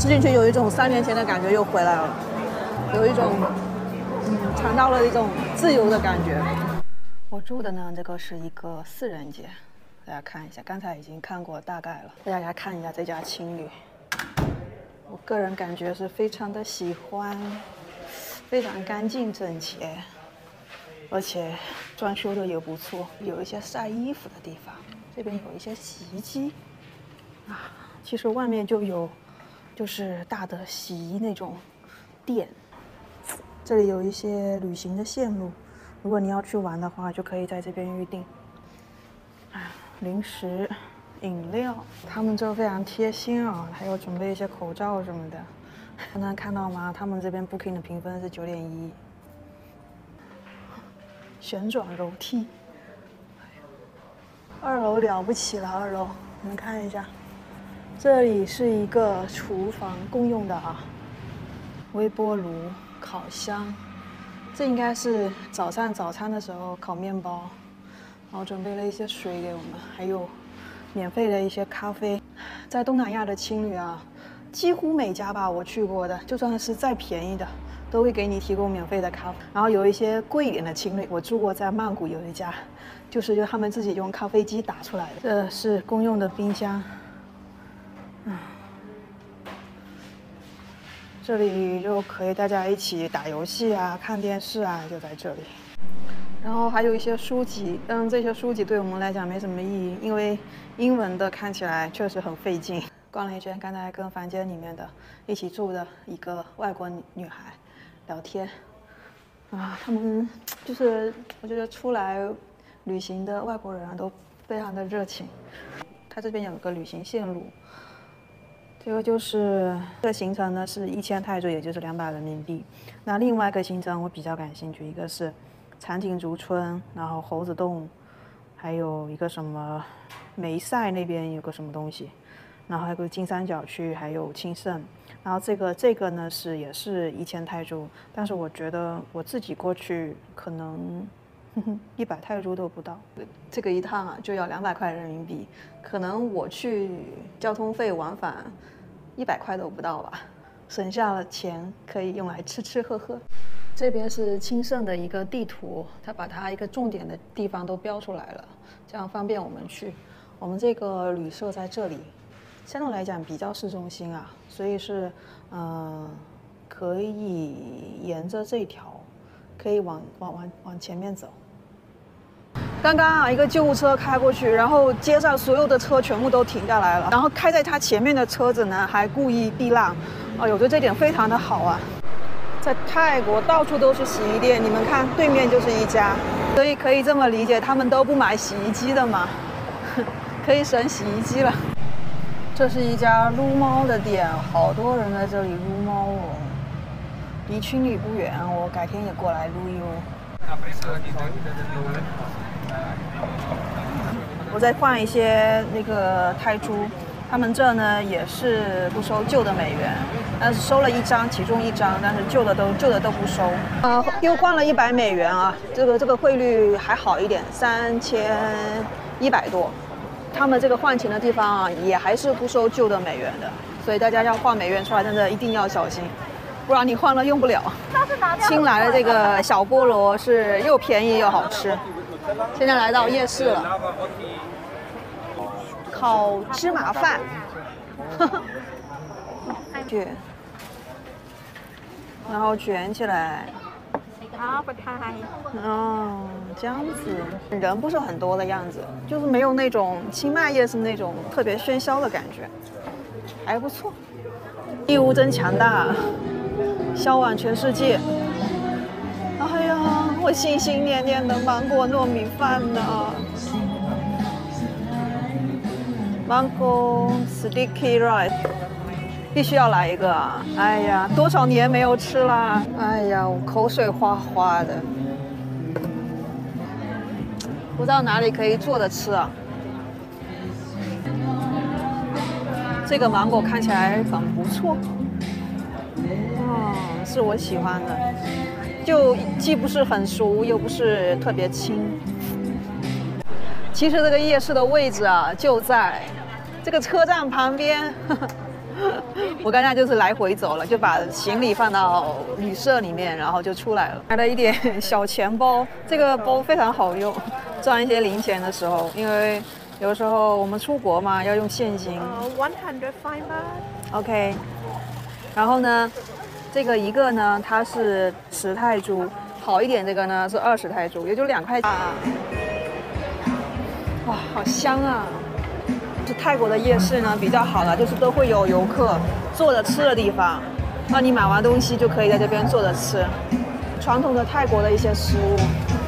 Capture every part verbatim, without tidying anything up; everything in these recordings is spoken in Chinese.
吃进去有一种三年前的感觉又回来了，有一种嗯尝到了一种自由的感觉。我住的呢，这个是一个四人间，大家看一下，刚才已经看过大概了，大家看一下这家青旅，我个人感觉是非常的喜欢，非常干净整洁，而且装修的也不错，有一些晒衣服的地方，这边有一些洗衣机啊，其实外面就有。就是大的洗衣那种店，这里有一些旅行的线路，如果你要去玩的话，就可以在这边预定。啊，零食、饮料，他们这非常贴心啊，还有准备一些口罩什么的。能看到吗？他们这边 Booking 的评分是九点一。旋转楼梯，二楼了不起了，二楼你们看一下。这里是一个厨房共用的啊，微波炉、烤箱，这应该是早上早餐的时候烤面包，然后准备了一些水给我们，还有免费的一些咖啡。在东南亚的青旅啊，几乎每家吧我去过的，就算是再便宜的，都会给你提供免费的咖啡。然后有一些贵一点的青旅，我住过在曼谷有一家，就是就他们自己用咖啡机打出来的。这是公用的冰箱。嗯，这里就可以大家一起打游戏啊、看电视啊，就在这里。然后还有一些书籍，但这些书籍对我们来讲没什么意义，因为英文的看起来确实很费劲。逛了一圈，刚才跟房间里面的一起住的一个外国女孩聊天，啊，他们就是我觉得出来旅行的外国人啊都非常的热情。它这边有个旅行线路。这个就是这个行程呢，是一千泰铢，也就是两百人民币。那另外一个行程我比较感兴趣，一个是长亭竹村，然后猴子洞，还有一个什么梅赛那边有个什么东西，然后还有个金三角区，还有清盛。然后这个这个呢是也是一千泰铢，但是我觉得我自己过去可能一百泰铢都不到，这个一趟啊就要两百块人民币，可能我去交通费往返一百块都不到吧，省下了钱可以用来吃吃喝喝。这边是清盛的一个地图，它把它一个重点的地方都标出来了，这样方便我们去。我们这个旅社在这里，相对来讲比较市中心啊，所以是嗯、呃、可以沿着这条可以往往往往前面走。刚刚啊，一个救护车开过去，然后街上所有的车全部都停下来了，然后开在他前面的车子呢还故意避让，啊，我觉得这点非常的好啊。在泰国到处都是洗衣店，你们看对面就是一家，所以可以这么理解，他们都不买洗衣机的嘛，可以省洗衣机了。这是一家撸猫的店，好多人在这里撸猫哦，离青旅不远，我改天也过来撸一撸。我再换一些那个泰铢，他们这呢也是不收旧的美元，但是收了一张，其中一张，但是旧的都旧的都不收。呃，又换了一百美元啊，这个这个汇率还好一点，三千一百多。他们这个换钱的地方啊，也还是不收旧的美元的，所以大家要换美元出来，真的一定要小心，不然你换了用不了。新来的这个小菠萝是又便宜又好吃。现在来到夜市了，烤芝麻饭，卷，然后卷起来。哦，这样子，人不是很多的样子，就是没有那种清迈夜市那种特别喧嚣的感觉，还不错。义乌真强大，销往全世界。哎呀，我心心念念的芒果糯米饭呢，芒果 sticky rice。必须要来一个啊！哎呀，多少年没有吃啦！哎呀，我口水哗哗的。不知道哪里可以坐着吃啊？这个芒果看起来很不错，嗯，是我喜欢的，就既不是很熟，又不是特别轻。其实这个夜市的位置啊，就在这个车站旁边。呵呵我刚才就是来回走了，就把行李放到旅社里面，然后就出来了。买了一点小钱包，这个包非常好用，赚一些零钱的时候，因为有时候我们出国嘛要用现金。 Uh, one hundred five baht. OK， 然后呢，这个一个呢它是十泰铢，好一点这个呢是二十泰铢，也就两块钱。啊哇，好香啊！是泰国的夜市呢比较好了，就是都会有游客坐着吃的地方，那你买完东西就可以在这边坐着吃，传统的泰国的一些食物。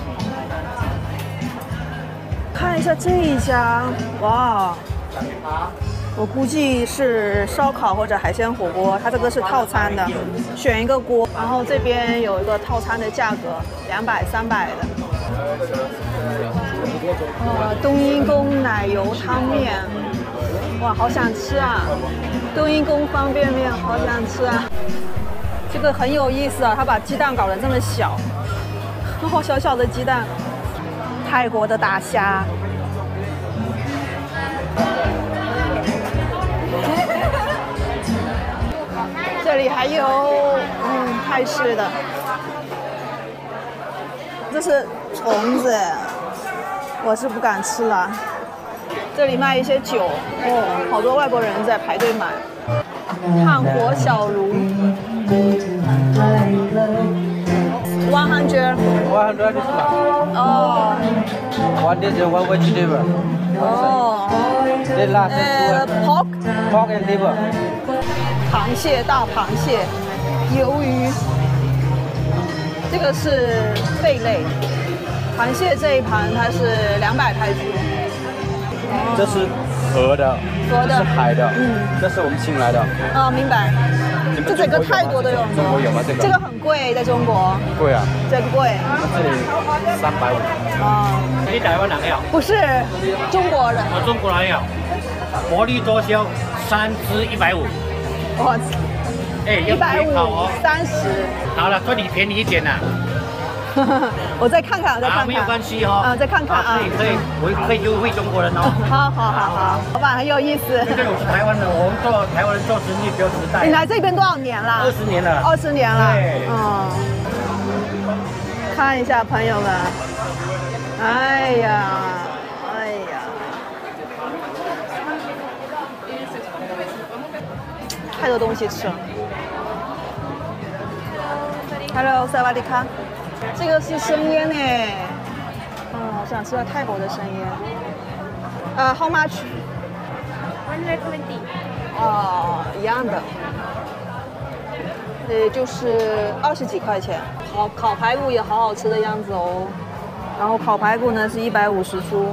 看一下这一家，哇，我估计是烧烤或者海鲜火锅，它这个是套餐的，选一个锅，然后这边有一个套餐的价格，两百、三百的。呃，冬阴功奶油汤面，哇，好想吃啊！冬阴功方便面，好想吃啊！这个很有意思啊，他把鸡蛋搞得这么小，好小小的鸡蛋。泰国的大虾，这里还有嗯泰式的，这是虫子，我是不敢吃了。这里卖一些酒，哦，好多外国人在排队买。炭火小炉 ，one hundred。 one hundred is fine. 哦。 One dish and one vegetable. 哦。 Then last 呃 is ，pork。 pork and liver. 螃蟹，大螃蟹，鱿鱼。这个是贝类。螃蟹这一盘它是两百泰铢。 这是河的， 河的这是海的， 嗯， 这是我们请来的。 哦，明白。 你们这整个泰国都有吗？ 中国有吗？这个？ 这个很贵，在中国。 贵啊。 这个贵。 这里三百五。 哦。 你台湾人有？ 不是，中国人。 我中国人有。薄利多销，三只一百五。 哇。 哎， 一百五，三十。 好了，算你便宜一点啦。 我再看看，我再看看。 啊，没有关系哈。 啊，再看看啊。 可以可以，我可以优惠中国人哦。 好好好好，老板很有意思。 因为我是台湾人，我们做台湾人做生意比较实在。 你来这边多少年了？ 二十年了。 二十年了。 对。 嗯。看一下朋友们，哎呀，哎呀，太多东西吃了。Hello， 萨瓦迪卡。这个是生腌诶，嗯，好想吃到泰国的生腌。呃 ，How much？ one hundred twenty。 哦，一样的，也就是二十几块钱。烤烤排骨也好好吃的样子哦。然后烤排骨呢是一百五十铢。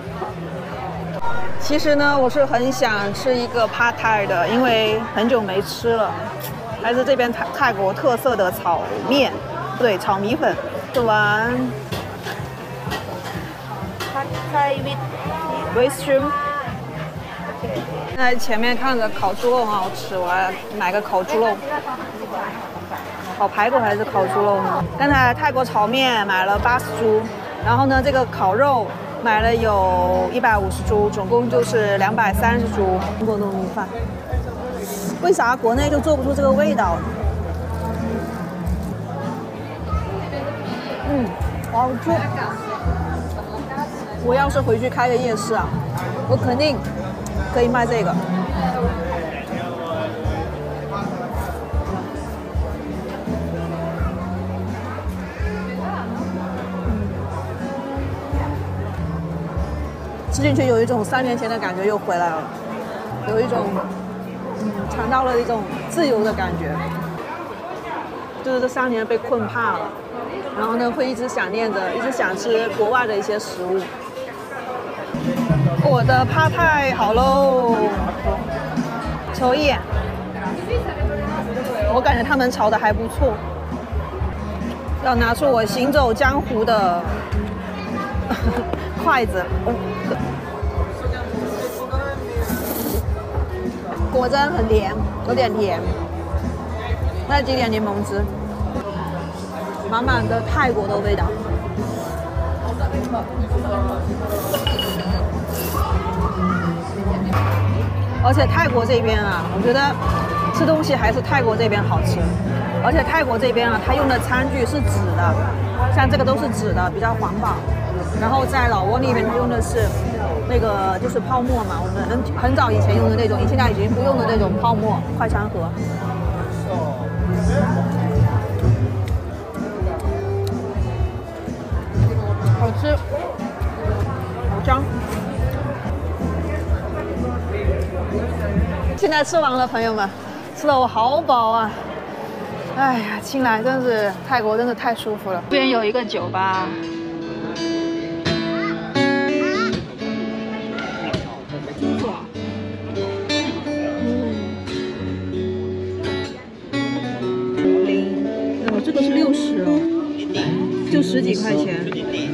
其实呢，我是很想吃一个 Pad Thai 的，因为很久没吃了，还是这边泰泰国特色的炒面。对，炒米粉，吃完 Pad Thai with with shrimp。现在前面看着烤猪肉很好吃，我来买个烤猪肉。烤排骨还是烤猪肉呢？刚才泰国炒面买了八十铢，然后呢，这个烤肉买了有一百五十铢，总共就是两百三十铢。中国糯米饭，为啥国内就做不出这个味道？嗯，好吃。我要是回去开个夜市啊，我肯定可以卖这个。吃进去有一种三年前的感觉又回来了，有一种嗯尝到了一种自由的感觉，就是这三年被困怕了。然后呢，会一直想念着，一直想吃国外的一些食物。我的Pad Thai好喽，瞅一眼。我感觉他们炒的还不错。要拿出我行走江湖的筷子。果真很甜，有点甜。再挤点柠檬汁。满满的泰国的味道。 而且泰国这边啊，我觉得吃东西还是泰国这边好吃。而且泰国这边啊，它用的餐具是纸的，像这个都是纸的，比较环保。然后在老挝那边，它用的是那个就是泡沫嘛，我们很很早以前用的那种，你现在已经不用的那种泡沫快餐盒。好吃，好香。现在吃完了，朋友们，吃的我好饱啊！哎呀，清莱真是泰国，真的太舒服了。这边有一个酒吧。哦，这个是六十哦，就十几块钱。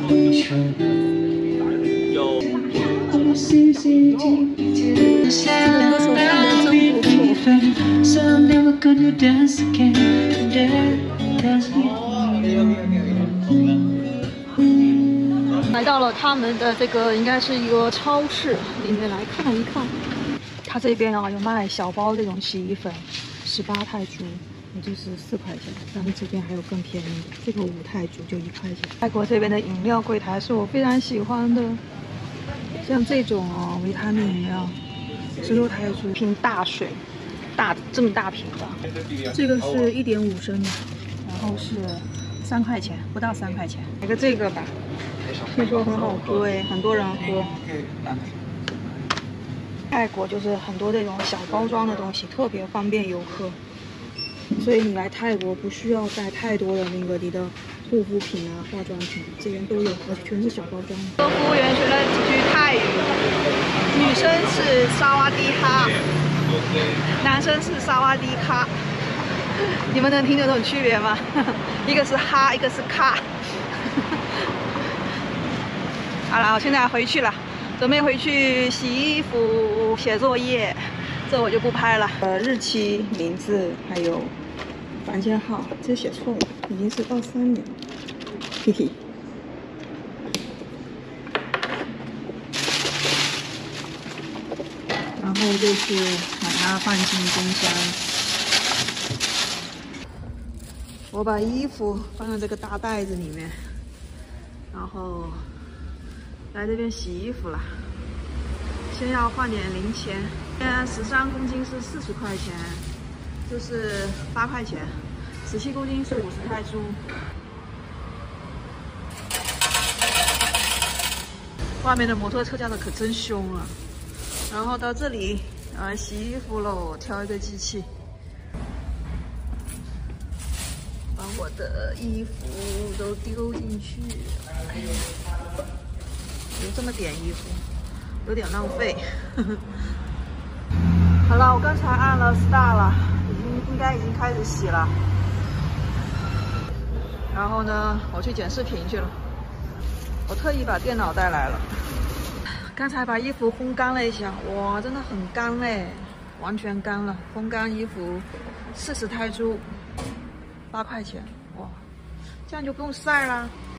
这个歌手唱的真不错。来到了他们的这个应该是一个超市里面来看一看，他这边啊有卖小包这种洗衣粉，十八泰铢。也就是四块钱，然后这边还有更便宜的，这个五泰铢就一块钱。泰国这边的饮料柜台是我非常喜欢的，像这种哦，维他命饮料，十六泰铢，瓶大水，大这么大瓶的，这个是一点五升的，然后是三块钱，不到三块钱。来个这个吧，听说很好喝诶，很多人喝。泰国就是很多这种小包装的东西，特别方便游客。所以你来泰国不需要带太多的那个你的护肤品啊、化妆品，这边都有，而且全是小包装。和服务员学了几句泰语，女生是萨瓦迪哈，男生是萨瓦迪卡。你们能听得懂区别吗？一个是哈，一个是卡。好了，我现在回去了，准备回去洗衣服、写作业，这我就不拍了。呃，日期、名字还有。房间号，这写错了，已经是二三年。P T。然后就是把它放进冰箱。我把衣服放在这个大袋子里面，然后来这边洗衣服了。先要换点零钱，现在十三公斤是四十块钱。就是八块钱，十七公斤是五十泰铢。外面的摩托车驾的可真凶啊！然后到这里，呃，洗衣服喽，挑一个机器，把我的衣服都丢进去。哎呀，有这么点衣服，有点浪费。好了，我刚才按了 start 了。应该已经开始洗了，然后呢，我去剪视频去了。我特意把电脑带来了。刚才把衣服烘干了一下，哇，真的很干嘞，完全干了。烘干衣服四十泰铢，八块钱，哇，这样就不用晒啦。